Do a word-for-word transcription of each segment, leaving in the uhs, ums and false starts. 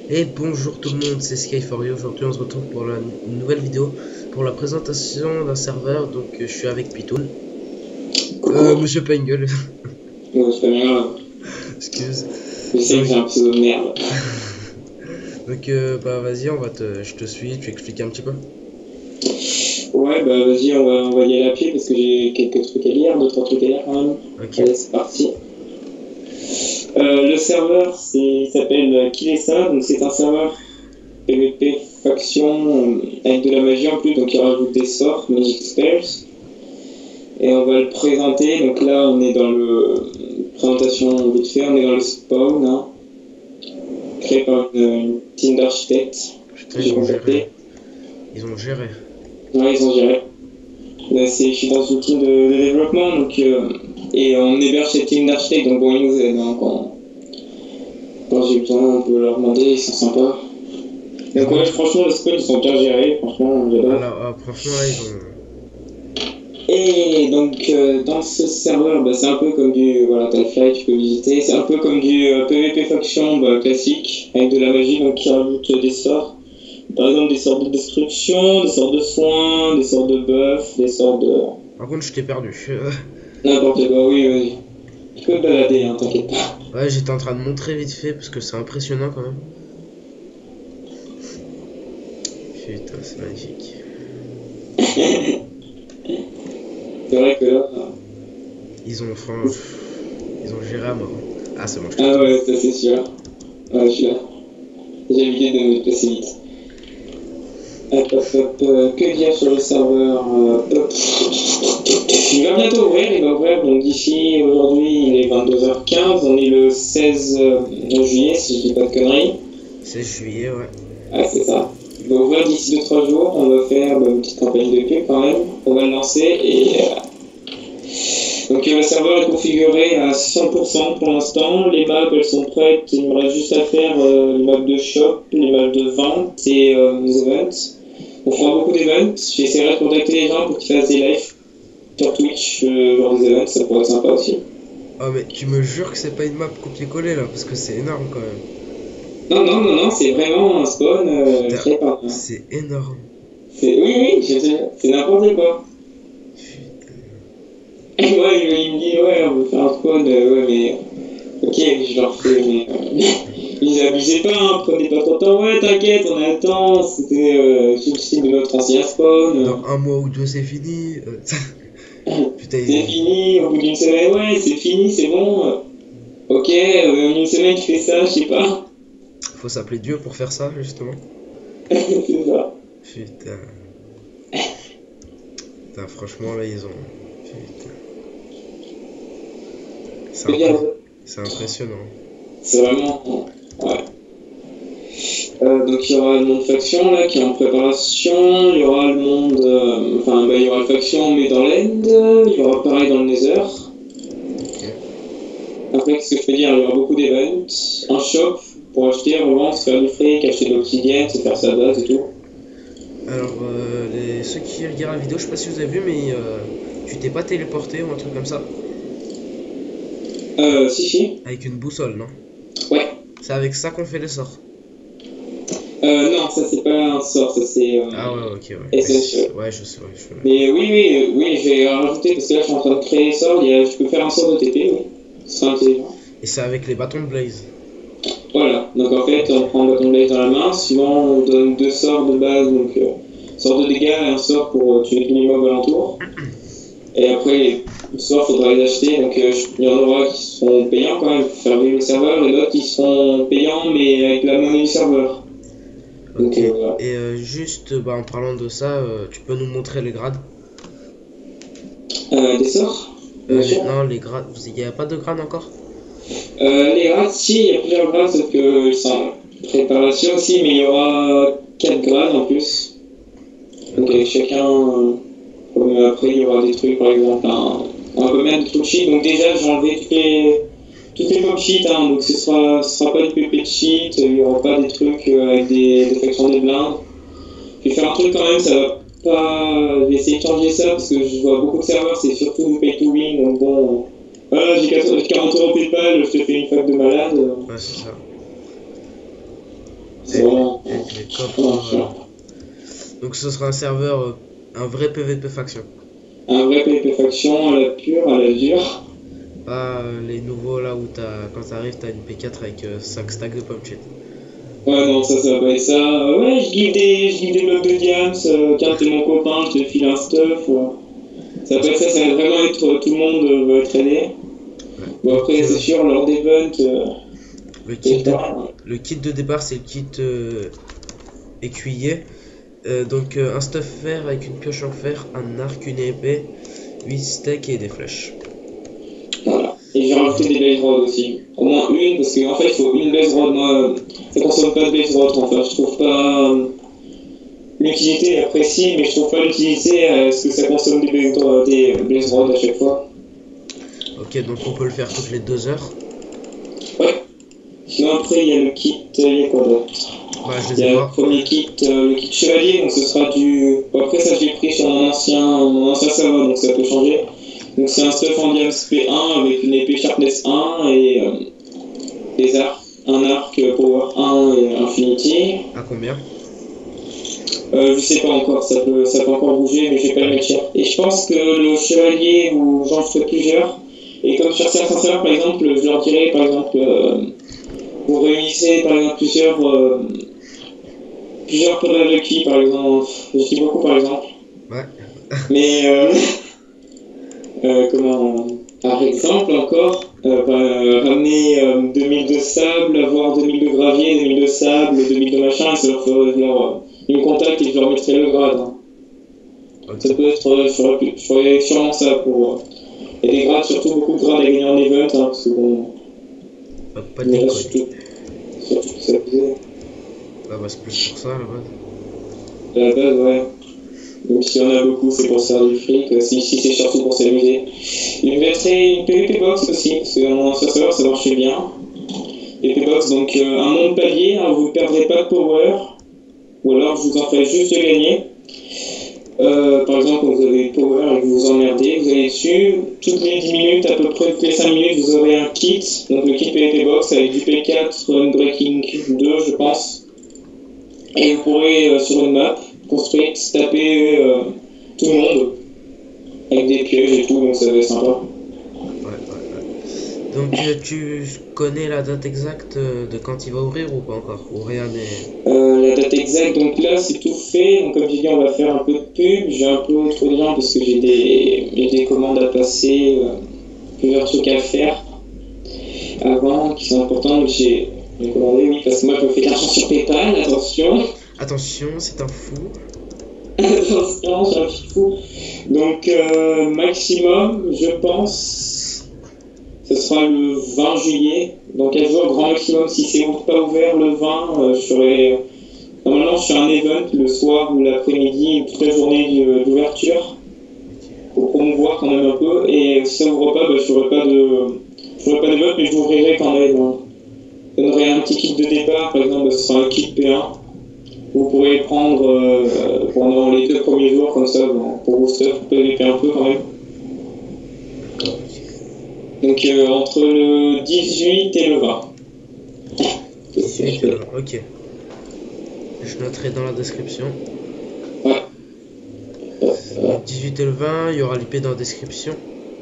Et bonjour tout le monde, c'est Sky4You. Aujourd'hui on se retrouve pour la une nouvelle vidéo pour la présentation d'un serveur. Donc euh, je suis avec Pitoun. Euh, Monsieur Pengle. Non, c'est pas bien grave. Excuse. Je sais que j'ai un pseudo de merde. Donc euh, bah vas-y, on va te, je te suis, tu expliques un petit peu. Ouais, bah vas-y, on va, on va y aller à pied parce que j'ai quelques trucs à lire, deux trois trucs à lire quand même. Ok. Allez, c'est parti. Euh, le serveur, c'est, il s'appelle Kilesa, donc c'est un serveur P V P faction euh, avec de la magie en plus, donc il rajoute des sorts, Magic Spells. Et on va le présenter, donc là on est dans le présentation vite fait, on est dans le spawn, hein, créé par une, une team d'architectes. Putain, ils ont géré. Ils ont géré. Ouais, ils ont géré. Là, c'est, je suis dans une team de, de développement, donc, euh, et on héberge cette team d'architectes, donc bon, ils nous aident, hein, quand, quand j'ai besoin, on peut leur demander, ils sont sympas. Donc ouais, franchement, le spawn, ils sont bien gérés, franchement, j'adore. Alors, ah, franchement, là, ils ont... Et donc, euh, dans ce serveur, bah, c'est un peu comme du, voilà, t'as le fly, tu peux visiter, c'est un peu comme du euh, P V P faction bah, classique, avec de la magie, donc qui rajoute des sorts. Par exemple, des sorts de destruction, des sorts de soins, des sorts de buff, des sorts de... Par contre, je t'ai perdu. N'importe quoi, oui, oui. Tu peux te balader, hein, t'inquiète pas. Ouais, j'étais en train de montrer vite fait parce que c'est impressionnant quand même. Putain, c'est magnifique. C'est vrai que là... Ils ont enfin... Ils ont géré à mort. Ah, c'est bon, je t'ai Ah ouais, ça c'est sûr. Ouais, je suis là. J'ai évité de me passer vite. Hop, hop, hop, euh, que dire sur le serveur euh, hop. Il va bientôt ouvrir, il va ouvrir, donc d'ici aujourd'hui il est vingt-deux heures quinze, on est le seize juillet si je dis pas de conneries. seize juillet, ouais. Ah c'est ça. Il va ouvrir d'ici deux trois jours, on va faire bah, une petite campagne de pub quand même, on va le lancer et... Euh... Donc le serveur est configuré à cent pour cent pour l'instant, les maps elles sont prêtes, il me reste juste à faire euh, les maps de shop, les maps de vente et euh, les events. On fera beaucoup d'events, j'essaierai de contacter les gens pour qu'ils fassent des lives sur Twitch, euh, genre des events, ça pourrait être sympa aussi. Oh mais tu me jures que c'est pas une map copier-coller là, parce que c'est énorme quand même. Non, non, non, non, c'est vraiment un spawn euh, créé par... C'est énorme. C'est... Oui, oui, je sais, c'est n'importe quoi. Et moi, il, il me dit, ouais, on veut faire un spawn, euh, ouais, mais... Ok, je leur fais, mais... Euh... Ils abusaient pas, hein, prenez pas trop de temps, ouais, t'inquiète, on a le temps, c'était euh, sous le style de notre ancien spawn. Dans un mois ou deux, c'est fini. Putain, c'est fini, au bout d'une semaine, ouais, c'est fini, c'est bon. Ok, euh, une semaine, tu fais ça, je sais pas. Faut s'appeler Dieu pour faire ça, justement. C'est ça. Putain. Putain, franchement, là, ils ont... Putain. C'est impré... impressionnant. C'est vraiment... Ouais. Euh, donc il y aura le monde faction là qui est en préparation, il y aura le monde, euh, enfin bah, il y aura la faction mais dans l'end, il y aura pareil dans le nether. Okay. Après qu'est-ce que je peux dire, il y aura beaucoup d'events, un shop pour acheter, revendre, se faire du fric, acheter de l'obsidienne, se faire sa base et tout. Alors euh, les... ceux qui regardent la vidéo, je sais pas si vous avez vu mais euh, tu t'es pas téléporté ou un truc comme ça? Euh si si. Avec une boussole non? Ouais. C'est avec ça qu'on fait les sorts? Euh, non, ça c'est pas un sort, ça c'est. Euh, ah ouais, ok, ouais. essentiel. Ouais, je sais, ouais. Je... Mais oui, oui, oui, je vais rajouter parce que là je suis en train de créer les sorts. Il y a, je peux faire un sort de T P, oui. Ce sera intelligent. Et c'est avec les bâtons de Blaze? Voilà, donc en fait on prend un bâton de Blaze dans la main, suivant on donne deux sorts de base, donc euh, sort de dégâts et un sort pour euh, tuer tous les mobs alentour. Et après, les sorts, il faudra les acheter, donc euh, il y en aura qui seront payants quand même pour faire vivre le serveur, et d'autres qui seront payants mais avec la monnaie du serveur. Donc, okay. euh, voilà. Et euh, juste bah, en parlant de ça, euh, tu peux nous montrer les grades? Euh, des sorts euh, les, Non, les grades, il n'y a pas de grades encore? euh, Les grades, si, il y a plusieurs grades, sauf que c'est en préparation aussi, mais il y aura quatre grades en plus. Donc avec chacun, euh, après il y aura des trucs, par exemple, un, on peut mettre des trucs cheat, donc déjà j'ai enlevé toutes les... Toutes les pop cheats, hein, donc ce sera, ce sera pas du P P cheat, il n'y aura pas des trucs euh, avec des, des factions des blindes. Je vais faire un truc quand même, ça va pas. Je vais essayer de changer ça parce que je vois beaucoup de serveurs, c'est surtout du pay to win, donc bon. Voilà, j'ai quarante euros PayPal, je te fais une fac de malade. Ouais, c'est ça. C'est vraiment avec les coffres. vraiment euh, chiant. Donc ce sera un serveur, euh, un vrai P V P faction. Un vrai P V P faction à la pure, à la dure. Pas euh, les nouveaux là où t'as, quand t'arrives, t'as une P quatre avec euh, cinq stacks de pommes shit. Ouais, non, ça, ça va pas être ça. Euh, Ouais, je give des, je give des blocs de diams, euh, tiens, t'es mon copain, je te file un stuff. euh. Ça va pas être ça, ça va vraiment être euh, tout le monde euh, va être aidé. Ouais. Bon, après, Donc, c'est euh, sûr, lors d'event, euh, le, kit de, c'est pareil. le kit de départ, c'est le kit euh, écuyer. Euh, donc euh, un stuff fer avec une pioche en fer, un arc, une épée, huit steaks et des flèches. Voilà. Et j'ai rajouté des base rods aussi. Au moins une, parce qu'en fait, il faut une base rod. Moi, ça consomme pas de base rod. Enfin, je trouve pas. euh, L'utilité est appréciée, mais je trouve pas l'utilité à ce que ça consomme des base rods, des base rods à chaque fois. Ok, donc on peut le faire toutes les deux heures. Ouais. Sinon, après, il y a le kit. Il y a quoi d'autre? Bah, je Il les y ai a le pas. premier kit, euh, le kit chevalier, donc ce sera du. Bon, après, ça, je l'ai pris sur mon ancien, mon ancien serveur, donc ça peut changer. Donc, c'est un stuff en diams P un avec une épée sharpness un et euh, des arcs. Un arc euh, power un et infinity. À combien? Euh, je sais pas encore, ça peut, ça peut encore bouger, mais je vais pas le mettre cher. Et je pense que le chevalier, ou j'en ferai plusieurs, et comme sur certains serveurs, par exemple, je leur dirais, par exemple, euh, vous réunissez par exemple plusieurs. Euh, Plusieurs Podra Lucky, par exemple. Je dis beaucoup, par exemple. Ouais. Mais, euh, euh, comment. Par exemple, encore, euh, bah, ramener euh, deux mille de sable, avoir deux mille de gravier, deux mille de sable, deux mille de machin, et ça leur ferait leur. Ils me contactent et je leur mettrai le grade. Hein. Ok. Ça peut être. Euh, je ferais- je ferais sûrement ça pour. Euh, et des grades, surtout beaucoup de grades à gagner en event, hein, parce que bon. Pas, pas de Mais là, déconner. surtout, surtout que ça faisait. Bah, bah c'est plus pour ça là bas. À la base, ouais. Donc s'il y en a beaucoup, c'est pour se faire du fric. Euh, Si, si c'est surtout pour s'amuser. Il me mettrait une P V P box aussi, parce que dans mon ancien serveur, ça marchait bien. P V P box, donc euh, un monde palier, hein, vous ne perdrez pas de power. Ou alors je vous en ferai juste gagner. Euh, par exemple, quand vous avez power et que vous vous emmerdez, vous allez dessus. Toutes les dix minutes, à peu près toutes les cinq minutes, vous aurez un kit. Donc le kit P V P box avec du P quatre, Unbreaking deux, je pense. Et vous pourrez, euh, sur une map construite, taper euh, tout le monde avec des pièges et tout, donc ça va être sympa. Ouais, ouais, ouais. Donc euh, tu connais la date exacte euh, de quand il va ouvrir ou pas encore? Ou rien n'est. Euh, la date exacte, donc là c'est tout fait, donc comme j'ai dit on va faire un peu de pub, j'ai un peu trop de liens parce que j'ai des, j'ai des commandes à passer, euh, plusieurs trucs à faire avant qui sont importants, donc j'ai j'ai commandé, oui, parce que moi je me fais de l'argent sur PayPal, attention. Attention, c'est un fou. Attention, j'ai un petit fou. Donc, euh, maximum, je pense, ce sera le vingt juillet. Dans quinze jours, grand maximum, si c'est pas ouvert le vingt, euh, je serai. Normalement, je fais un event le soir ou l'après-midi, toute la journée d'ouverture, pour promouvoir quand même un peu. Et si ça ouvre pas, bah, je ferai pas de. Je ferai pas d'event, mais je l'ouvrirai quand même. Hein. Je donnerai un petit kit de départ, par exemple, ce sera un kit P un. Vous pourrez prendre euh, pendant les deux premiers jours, comme ça, bon, pour vous stuff, vous pouvez un peu quand même. Donc euh, entre le dix-huit et le vingt. dix-huit, euh, ok. Je noterai dans la description. Ouais. Le dix-huit et le vingt, il y aura l'I P dans la description.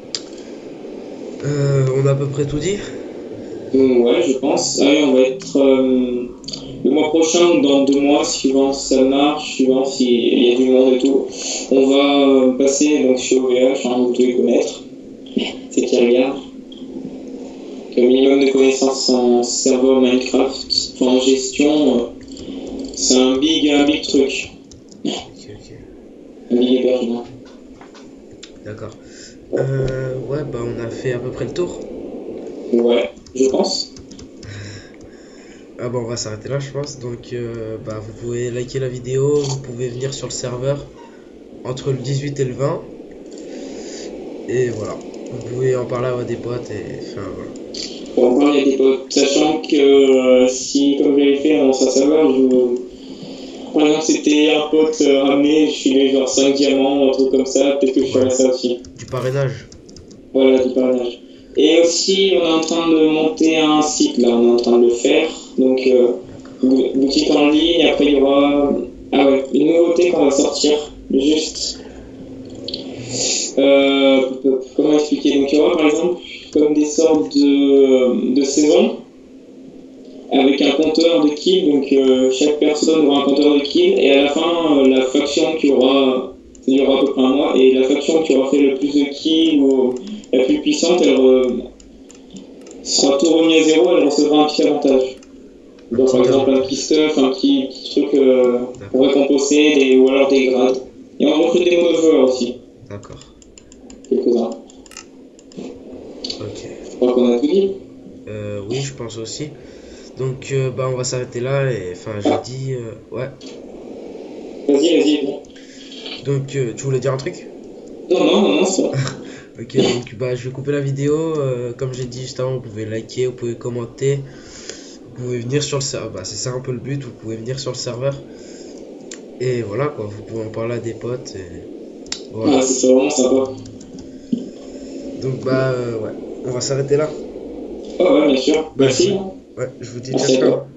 Euh, on a à peu près tout dit. Ouais, je pense. Allez, on va être euh, le mois prochain, dans deux mois, suivant si ça marche, suivant s'il y a du monde et tout. On va euh, passer donc chez O V H, hein, vous devez connaître. C'est qui regarde. Un minimum de connaissances en serveur Minecraft, enfin, en gestion, euh, c'est un big, un big truc. Ok, ok. Un big hébergement. D'accord. Euh, ouais, bah on a fait à peu près le tour. Ouais, je pense. Ah bah on va s'arrêter là je pense. Donc euh, bah vous pouvez liker la vidéo, vous pouvez venir sur le serveur entre le dix-huit et le vingt. Et voilà. Vous pouvez en parler à des potes et enfin voilà. Pour encore, il y a des potes. Sachant que euh, si, comme j'avais fait dans sa serveur, je... par exemple, c'était un pote euh, ramené, je filais genre cinq diamants, un truc comme ça, peut-être que je ferais ça aussi. Du parrainage. Voilà, du parrainage. Et aussi, on est en train de monter un site, là, on est en train de le faire. Donc, euh, bou- boutique en ligne. Après, il y aura ah ouais, une nouveauté qu'on va sortir. Juste. Euh, comment expliquer? Donc, il y aura par exemple comme des sortes de, de saisons avec un compteur de kills. Donc, euh, chaque personne aura un compteur de kills. Et à la fin, euh, la faction qui aura. Ça durera à peu près un mois. Et la faction qui aura fait le plus de kills ou la plus puissante, elle re- sera tout remis à zéro. Elle recevra un petit avantage. Donc, par exemple, un petit stuff, un petit, petit truc euh, pour récompenser, des, ou alors des grades. Et on va recruter des modes de joueurs aussi. D'accord. Quelques-uns. Ok. Je crois qu'on a tout dit. Euh, oui, je pense aussi. Donc, euh, bah, on va s'arrêter là. Et enfin, j'ai dit. euh, ouais. Vas-y, vas-y. Donc, euh, tu voulais dire un truc? Non, non, non, non, c'est bon. Ok, donc bah, je vais couper la vidéo. euh, comme j'ai dit juste avant, vous pouvez liker, vous pouvez commenter, vous pouvez venir sur le serveur. Bah, c'est ça un peu le but, vous pouvez venir sur le serveur. Et voilà quoi, vous pouvez en parler à des potes. Et voilà. Ah, c'est c'est vraiment sympa. Donc bah, euh, ouais, on va s'arrêter là. Ah ouais, bien sûr. Merci. Ouais, je vous dis Merci ciao à ciao. toi.